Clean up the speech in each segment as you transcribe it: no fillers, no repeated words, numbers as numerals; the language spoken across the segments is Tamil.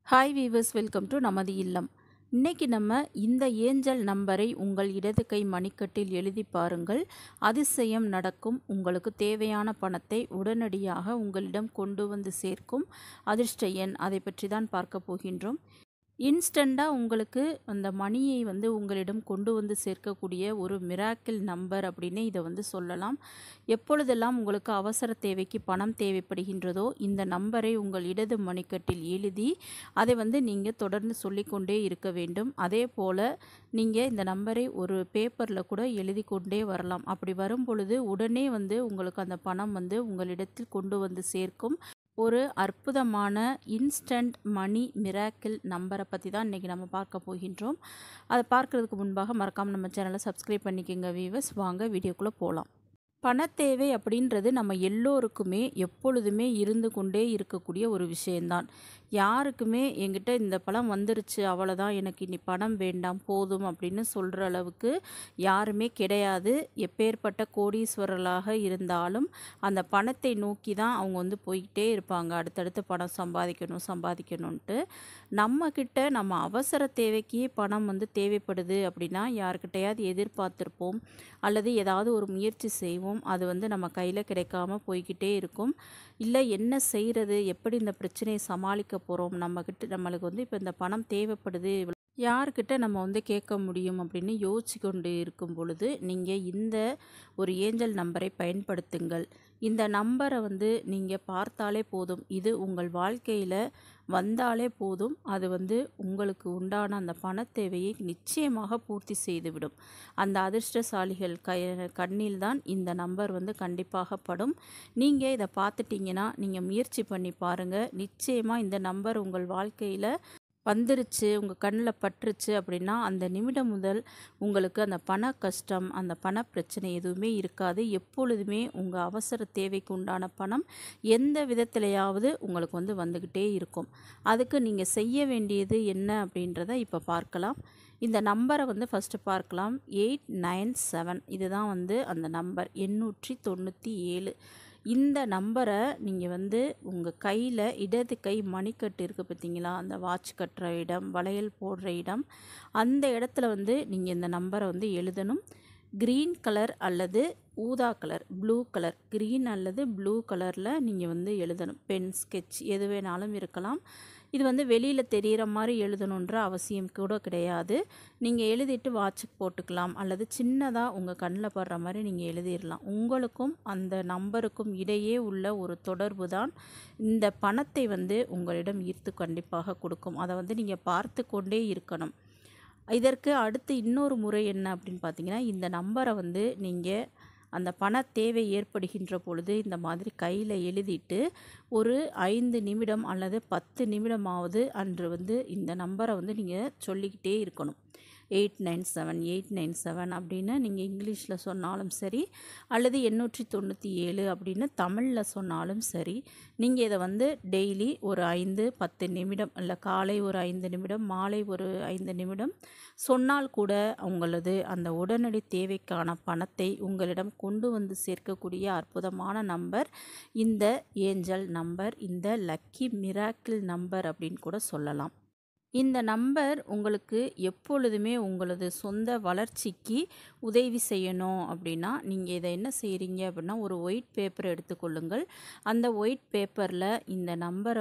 ஹாய் வீவர்ஸ், வெல்கம் டு நமது இல்லம். இன்னைக்கு நம்ம இந்த ஏஞ்சல் நம்பரை உங்கள் இடது கை மணிக்கட்டில் எழுதி பாருங்கள். அதிசயம் நடக்கும். உங்களுக்கு தேவையான பணத்தை உடனடியாக உங்களிடம் கொண்டு வந்து சேர்க்கும் அதிர்ஷ்ட எண், அதை பற்றி தான் பார்க்க போகின்றோம். இன்ஸ்டண்ட்டாக உங்களுக்கு அந்த மணியை உங்களிடம் கொண்டு வந்து சேர்க்கக்கூடிய ஒரு மிராக்கிள் நம்பர் அப்படின்னு இதை சொல்லலாம். எப்பொழுதெல்லாம் உங்களுக்கு அவசர தேவைக்கு பணம் தேவைப்படுகின்றதோ இந்த நம்பரை உங்கள் இடது மணிக்கட்டில் எழுதி அதை நீங்கள் தொடர்ந்து சொல்லிக்கொண்டே இருக்க வேண்டும். அதே போல் நீங்கள் இந்த நம்பரை ஒரு பேப்பரில் கூட எழுதி கொண்டே வரலாம். அப்படி வரும் பொழுது உடனே உங்களுக்கு அந்த பணம் உங்களிடத்தில் கொண்டு வந்து சேர்க்கும் ஒரு அற்புதமான இன்ஸ்டன்ட் மணி மிராக்கிள் நம்பரை பற்றி தான் இன்றைக்கி நம்ம பார்க்க போகின்றோம். அதை பார்க்குறதுக்கு முன்பாக மறக்காமல் நம்ம சேனலை சப்ஸ்கிரைப் பண்ணிக்கோங்க வீவர்ஸ். வாங்க வீடியோக்குள்ளே போகலாம். பணத்தேவை அப்படின்றது நம்ம எல்லோருக்குமே எப்பொழுதுமே இருந்து கொண்டே இருக்கக்கூடிய ஒரு விஷயந்தான். யாருக்குமே என்கிட்ட இந்த பணம் வந்துருச்சு, அவ்வளோதான், எனக்கு இனி பணம் வேண்டாம் போதும் அப்படின்னு சொல்கிற அளவுக்கு யாருமே கிடையாது. எப்பேற்பட்ட கோடீஸ்வரர்களாக இருந்தாலும் அந்த பணத்தை நோக்கி தான் அவங்க போய்கிட்டே இருப்பாங்க. அடுத்தடுத்து பணம் சம்பாதிக்கணும்ன்ட்டு. நம்மக்கிட்ட நம்ம அவசர தேவைக்கு பணம் தேவைப்படுது அப்படின்னா யாருக்கிட்டையாவது எதிர்பார்த்துருப்போம் அல்லது ஏதாவது ஒரு முயற்சி செய்வோம். அது நம்ம கையில் கிடைக்காம போய்கிட்டே இருக்கும். இல்லை என்ன செய்கிறது, எப்படி இந்த பிரச்சனையை சமாளிக்க போகிறோம், நம்மளுக்கு இப்போ இந்த பணம் தேவைப்படுது, யார்கிட்ட நம்ம கேட்க முடியும் அப்படின்னு யோசிச்சு கொண்டு இருக்கும் பொழுது நீங்கள் இந்த ஒரு ஏஞ்சல் நம்பரை பயன்படுத்துங்கள். இந்த நம்பரை நீங்கள் பார்த்தாலே போதும், இது உங்கள் வாழ்க்கையில் வந்தாலே போதும், அது உங்களுக்கு உண்டான அந்த பணத்தேவையை நிச்சயமாக பூர்த்தி செய்துவிடும். அந்த அதிர்ஷ்டசாலிகள் கண்ணில் தான் இந்த நம்பர் கண்டிப்பாக படும். நீங்கள் இதை பார்த்துட்டிங்கன்னா நீங்கள் முயற்சி பண்ணி பாருங்கள். நிச்சயமாக இந்த நம்பர் உங்கள் வாழ்க்கையில் வந்துருச்சு, உங்கள் கண்ணில் பட்டுருச்சு அப்படின்னா அந்த நிமிடம் முதல் உங்களுக்கு அந்த பண கஷ்டம், அந்த பண பிரச்சனை எதுவுமே இருக்காது. எப்பொழுதுமே உங்கள் அவசர தேவைக்கு உண்டான பணம் எந்த விதத்திலையாவது உங்களுக்கு வந்துக்கிட்டே இருக்கும். அதுக்கு நீங்கள் செய்ய வேண்டியது என்ன அப்படின்றத இப்போ பார்க்கலாம். இந்த நம்பரை ஃபஸ்ட்டு பார்க்கலாம். 897 இதுதான் அந்த நம்பர் 897. இந்த நம்பரை நீங்கள் உங்கள் கையில் இடது கை மணிக்கட்டு இருக்குது பார்த்தீங்களா, அந்த வாட்ச் கட்டுற இடம், வளையல் போடுற இடம், அந்த இடத்துல நீங்கள் இந்த நம்பரை எழுதணும். க்ரீன் கலர் அல்லது ஊதா கலர், ப்ளூ கலர், க்ரீன் அல்லது ப்ளூ கலரில் நீங்கள் எழுதணும். பென், ஸ்கெட்ச் எது வேணாலும் இருக்கலாம். இது வெளியில் தெரிகிற மாதிரி எழுதணுன்ற அவசியம் கூட கிடையாது. நீங்கள் எழுதிட்டு வாட்சுக்கு போட்டுக்கலாம் அல்லது சின்னதாக உங்கள் கண்ணில் படுற மாதிரி நீங்கள் எழுதிடலாம். உங்களுக்கும் அந்த நம்பருக்கும் இடையே உள்ள ஒரு தொடர்பு தான் இந்த பணத்தை உங்களிடம் ஈர்த்து கண்டிப்பாக கொடுக்கும். அதை நீங்கள் பார்த்து கொண்டே இருக்கணும். இதற்கு அடுத்து இன்னொரு முறை என்ன அப்படின்னு பார்த்தீங்கன்னா, இந்த நம்பரை நீங்கள் அந்த பண தேவை ஏற்படுகின்ற பொழுது இந்த மாதிரி கையில் எழுதிட்டு ஒரு 5 நிமிடம் அல்லது 10 நிமிடமாவது அன்று இந்த நம்பரை நீங்கள் சொல்லிக்கிட்டே இருக்கணும். 897 897 அப்படின்னு நீங்கள் இங்கிலீஷில் சொன்னாலும் சரி அல்லது 897 அப்படின்னு தமிழில் சொன்னாலும் சரி, நீங்கள் இதை டெய்லி ஒரு 5-10 நிமிடம் இல்லை, காலை ஒரு 5 நிமிடம், மாலை ஒரு 5 நிமிடம் சொன்னால் கூட உங்களது அந்த உடனடி தேவைக்கான பணத்தை உங்களிடம் கொண்டு வந்து சேர்க்கக்கூடிய அற்புதமான நம்பர் இந்த ஏஞ்சல் நம்பர், இந்த லக்கி மிராக்கிள் நம்பர் அப்படின்னு கூட சொல்லலாம். இந்த நம்பர் உங்களுக்கு எப்பொழுதுமே உங்களது சொந்த வளர்ச்சிக்கு உதவி செய்யணும் அப்படின்னா நீங்கள் இதை என்ன செய்கிறீங்க அப்படின்னா, ஒரு ஒயிட் பேப்பர் எடுத்துக்கொள்ளுங்கள். அந்த ஒயிட் பேப்பரில் இந்த நம்பரை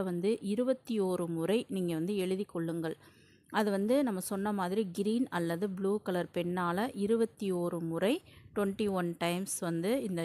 21 முறை நீங்கள் எழுதி கொள்ளுங்கள். அது நம்ம சொன்ன மாதிரி க்ரீன் அல்லது ப்ளூ கலர் பென்னால் 21 முறை 21 டைம்ஸ் இந்த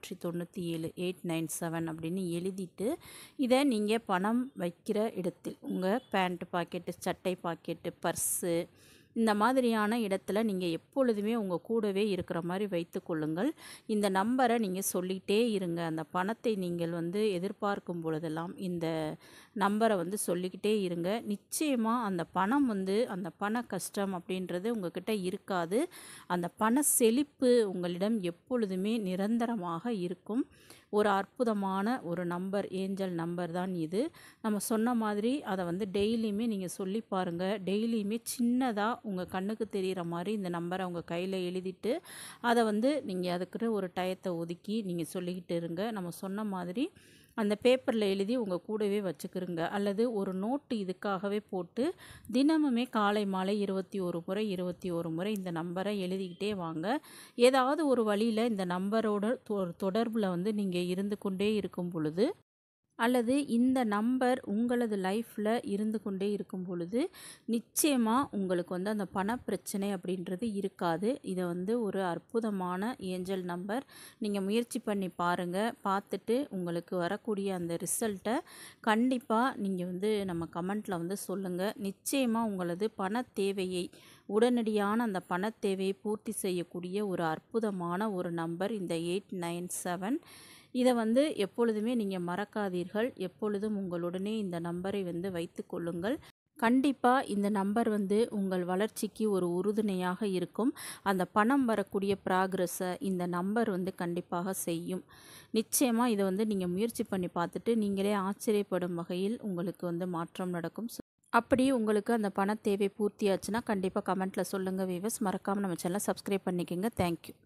897 897 அப்படின்னு எழுதிட்டு இதை நீங்கள் பணம் வைக்கிற இடத்தில், உங்கள் பேண்ட் பாக்கெட்டு, சட்டை பாக்கெட்டு, பர்ஸு, இந்த மாதிரியான இடத்துல நீங்கள் எப்பொழுதுமே உங்கள் கூடவே இருக்கிற மாதிரி வைத்து கொள்ளுங்கள். இந்த நம்பரை நீங்கள் சொல்லிகிட்டே இருங்க. அந்த பணத்தை நீங்கள் எதிர்பார்க்கும் பொழுதெல்லாம் இந்த நம்பரை சொல்லிக்கிட்டே இருங்க. நிச்சயமாக அந்த பணம் அந்த பண கஷ்டம் அப்படின்றது உங்கள்கிட்ட இருக்காது. அந்த பண செழிப்பு உங்களிடம் எப்பொழுதுமே நிரந்தரமாக இருக்கும். ஒரு அற்புதமான ஒரு நம்பர், ஏஞ்சல் நம்பர் தான் இது. நம்ம சொன்ன மாதிரி அதை டெய்லியுமே நீங்கள் சொல்லி பாருங்கள். டெய்லியுமே சின்னதாக உங்கள் கண்ணுக்கு தெரிகிற மாதிரி இந்த நம்பரை உங்கள் கையில் எழுதிட்டு அதை நீங்கள் அதுக்குன்னு ஒரு டயத்தை ஒதுக்கி நீங்கள் சொல்லிக்கிட்டு இருங்க. நம்ம சொன்ன மாதிரி அந்த பேப்பரில் எழுதி உங்கள் கூடவே வச்சுக்கிருங்க. அல்லது ஒரு நோட்டு இதுக்காகவே போட்டு தினமுமே காலை மாலை 21 முறை 21 முறை இந்த நம்பரை எழுதிக்கிட்டே வாங்க. ஏதாவது ஒரு வழியில் இந்த நம்பரோட தொடர்பில் வந்து நீங்கள் இருந்து கொண்டே இருக்கும் பொழுது, அல்லது இந்த நம்பர் உங்களது லைஃப்பில் இருந்து கொண்டே இருக்கும் பொழுது நிச்சயமாக உங்களுக்கு வந்து அந்த பணப்பிரச்சனை அப்படின்றது இருக்காது. இதை வந்து ஒரு அற்புதமான ஏஞ்சல் நம்பர். நீங்கள் முயற்சி பண்ணி பாருங்கள். பார்த்துட்டு உங்களுக்கு வரக்கூடிய அந்த ரிசல்ட்டை கண்டிப்பாக நீங்கள் வந்து நம்ம கமெண்ட்டில் வந்து சொல்லுங்கள். நிச்சயமாக உங்களது பண தேவையை உடனடியான அந்த பண தேவையை பூர்த்தி செய்யக்கூடிய ஒரு அற்புதமான ஒரு நம்பர் இந்த 897. இதை வந்து எப்பொழுதுமே நீங்கள் மறக்காதீர்கள். எப்பொழுதும் உங்களுடனே இந்த நம்பரை வந்து வைத்து கொள்ளுங்கள். கண்டிப்பாக இந்த நம்பர் வந்து உங்கள் வளர்ச்சிக்கு ஒரு உறுதுணையாக இருக்கும். அந்த பணம் வரக்கூடிய ப்ராக்ரஸை இந்த நம்பர் வந்து கண்டிப்பாக செய்யும். நிச்சயமாக இதை வந்து நீங்கள் முயற்சி பண்ணி பார்த்துட்டு நீங்களே ஆச்சரியப்படும் வகையில் உங்களுக்கு வந்து மாற்றம் நடக்கும். அப்படி உங்களுக்கு அந்த பண தேவை பூர்த்தியாச்சுன்னா கண்டிப்பாக கமெண்ட்டில் சொல்லுங்கள் வீவர்ஸ். மறக்காமல் நம்ம சேனலை சப்ஸ்கிரைப் பண்ணிக்கோங்க. தேங்க்யூ.